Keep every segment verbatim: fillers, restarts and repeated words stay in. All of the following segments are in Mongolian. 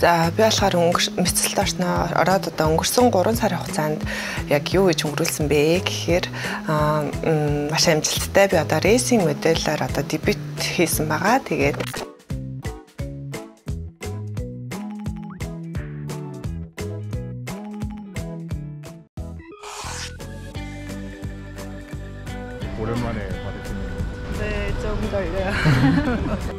За би болохоор мэдсэлт орсноо ороод одоо өнгөрсөн гурван сарын хугацаанд яг юу гэж өнгөрүүлсэн бэ гэхээр маш амжилттай би одоо рейсинг модельээр одоо дебют хийсэн байгаа. Тэгээд 오랜만에 받으시는 네, 좀 떨려요.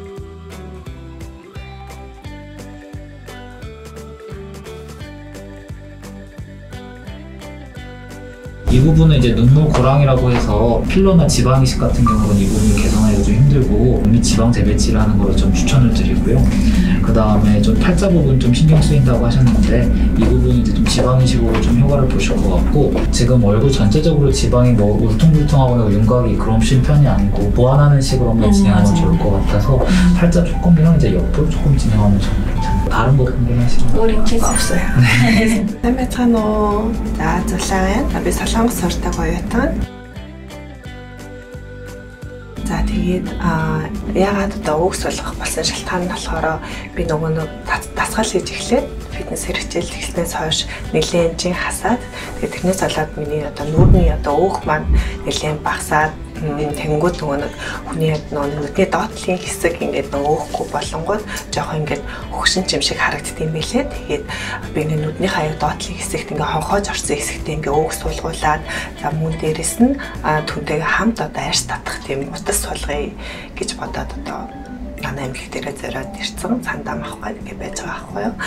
이 부분은 이제 눈물 고랑이라고 해서 필러나 지방 이식 같은 경우는 이 부분을 개선하기가 좀 힘들고 미 지방 재배치를 하는 걸 좀 추천을 드리고요. 그 다음에 좀 팔자 부분 좀 신경 쓰인다고 하셨는데 이 부분이 이제 좀 지방 이식으로 좀 효과를 보실 것 같고 지금 얼굴 전체적으로 지방이 뭐 울퉁불퉁하거나 윤곽이 그럼신 편이 아니고 보완하는 식으로 한번 진행하면 좋을 것 같아서 팔자 조금이랑 이제 옆으로 조금 진행하면 정말 괜찮아요. 다른 거 궁금하시나요? 우리 키가 없어요. 네. 참어 나 졸라엔 나비 살랑스 ортой гоётан. За тэгээд яагаад одоо өгс болгох болсон шалтгаан нь болохоор би нөгөө нэг дасгал хийж эхлээд фитнес хэрэгжил эхлснээс хойш нэлээд жин хасаад тэгээд тэрнээс болоод миний одоо нүрийн одоо өөх маань нэлээд багасаад тэнгууд нөгөө нэг хүний нөгөө нүдний доотлын хэсэг ингээд нөгөө өөхгүй болонгууд жоохон ингээд хөгшин чим шиг харагддаг юм билээ. Тэгээд би ингээд нүдний хаяг доотлын хэсэгт ингээд хонхоож орсон хэсэгтээ ингээд өөх суулгуулад за мөн дээрэс нь түнтэйгээ хамт одоо арьс татах тийм утас суулгая гэж бодоод одоо манай эмнэлэг дээрээ зориод ирсэн цандаа авахгүй ингээд байж байгаа байхгүй юу.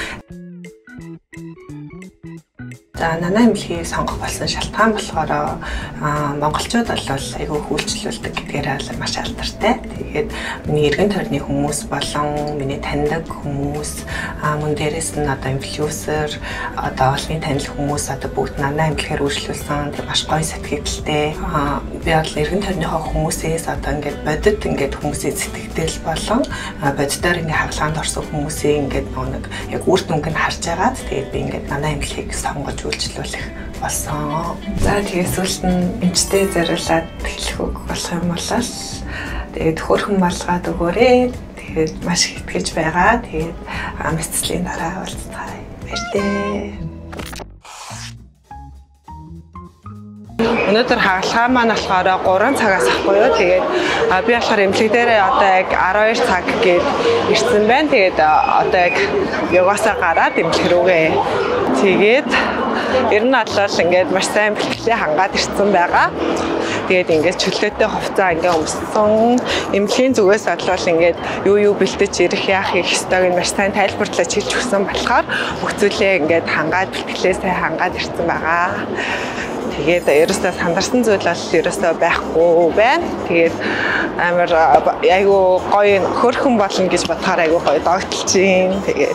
За нанаа эмнэлгийг сонгох болсон шалтгаан болохоор монголчууд бол айгүй хүлчлүүлдэг гэдгээр маш алдартай. Тэгээд миний эргэн тойрны хүмүүс болон миний таньдаг хүмүүс мөн дээрээс нь одоо инфлюенсер одоо олонний танил хүмүүс одоо бүгд нанаа эмнэлгээр үйлчлүүлсэн тийм маш гоё сэтгэлдтэй. Би бол эргэн тойрныхоо хүмүүсээс одоо ингээд бодит ингээд хүмүүсийн сэтгэл болон бодитоор ингээд хагалгаанд орсон хүмүүсийн ингээд нэг яг үр дүнг нь харж агаад тэгээд би ингээд нанаа эмнэлгийг сонгож үйлчлүүлэх болсон. За тэгээд сүүлд нь эмчтэй зориулаад хэлэх үг болох юм бол тэгээд хөөрхөн малгаад өгөөрэй. Тэгээд маш их итгэж байгаа. Тэгээд мэдслийн дараа уулзцгаая. Баяртай. Өнөөдөр хагалгаа маань болохоор гурван цагаас ахгүй юу. Тэгээд би болохоор эмнэлэг дээр одоо яг арван хоёр цаг гээд ирсэн байна. Тэгээд одоо яг яваасаа гараад эмнэлэг рүүгээ тэгээд ер нь бодлол ингээд маш сайн бэлтгэлээ хангаад ирсэн байгаа. Тэгээд ингээд чөлөөтэй хувцас ингээд өмссөн. Эмнэлгийн зүгээс бодлол ингээд юу юу бэлтэж ирэх яах их ёстойг маш сайн тайлбарлаж хэлж өгсөн болохоор бүх зүйлээ ингээд хангаад бэлтгэлээ сайн хангаад ирсэн байгаа. Тэгээд ерөөсөө сандарсан зүйл бол ерөөсөө байхгүй байна. Тэгээд амар айгу гоё хөрхөн болно гэж бодохоор айгу гоё догтлж юм. Тэгээд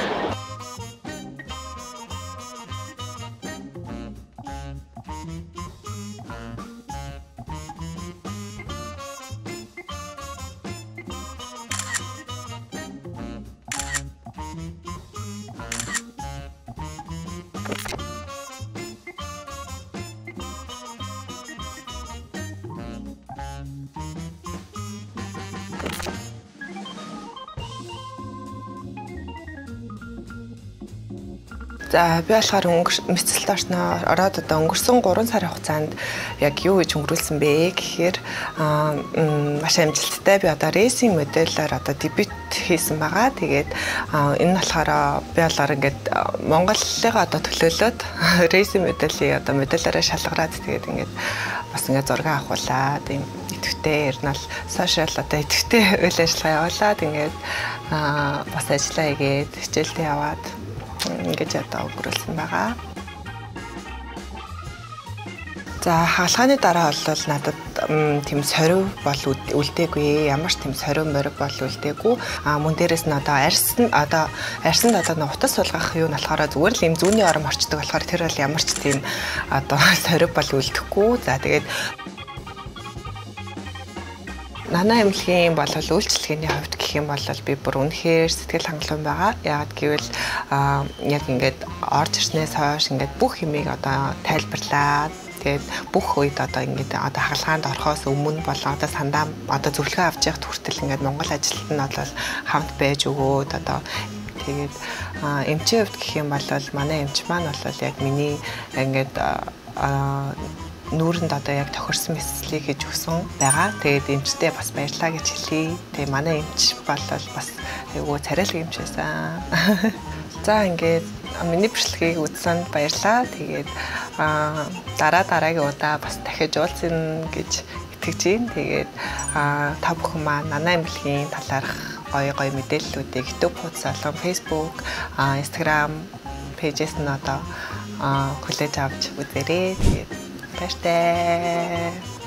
За би болохоор мэдсэлт орсноо ороод одоо өнгөрсөн гурван сарын хугацаанд яг юу гэж өнгөрүүлсэн бэ гэхээр маш амжилттай би одоо рейсинг модельээр одоо дебют хийсэн байгаа. Тэгээд энэ нь болохоор би болохоор ингээд Монголынхаа одоо төлөөлөд рейсинг моделийг одоо модельээрээ шалгараад тэгээд ингээд бас ингээд зураг авахуулаад ийм идэвхтэй ер нь бол сошиал одоо идэвхтэй үйл ажиллагаа явуулаад ингээд бас ажиллаа хийгээд хичээлдээ яваад ингэж одоо өнгөрүүлсэн байгаа. За хаалгааны дараа бол надад тийм сорив бол үлдээгүй, ямар ч тийм сорив морив бол үлдээгүй. А мөн дээрээс нь одоо арьс нь одоо арьсанд одоо нэг утас суулгах юу нь болохоор зүгээр л юм зүүнний ором орчдөг болохоор тэр бол ямар ч тийм одоо сорив бол үлдэхгүй. За тэгээд Нанаа эмнэлгийн бол үйлчлэгээний хувьд гэх юм бол би бүр үнэхээр сэтгэл хангалуун байгаа. Яагаад гэвэл яг ингээд орж ирснээс хойш ингээд бүх юмыг одоо тайлбарлаад тэгээд бүх үед одоо ингээд одоо хагалгаанд орохоос өмнө болон одоо сандаа одоо зөвлөгөө авч явах хүртэл ингээд Монгол ажилтнууд бол хамт байж өгөөд одоо Тэгээд эмчийн хувьд гэх юм бол манай эмч маань бол яг миний ингээд нүүрэнд одоо яг тохирсон мэслийг хийж өгсөн байгаа. Тэгээд эмчтэй бас баярлалаа гэж хэлье. Тэгээд манай эмч бол бас айгүй царайлаг эмч байсан. За ингээд миний бичлэгийг үзсэнд баярлалаа. Тэгээд дараа дараагийн удаа бас дахиж уулзна гэж итгэж байна. Тэгээд та бүхэн маань Нана эмнэлгийн талаарх гоё гоё мэдээллүүдийг YouTube хуудас болон Facebook, Instagram пэйжээс нь одоо хүлээж авч үзээрэй. Тэгээд баяртай.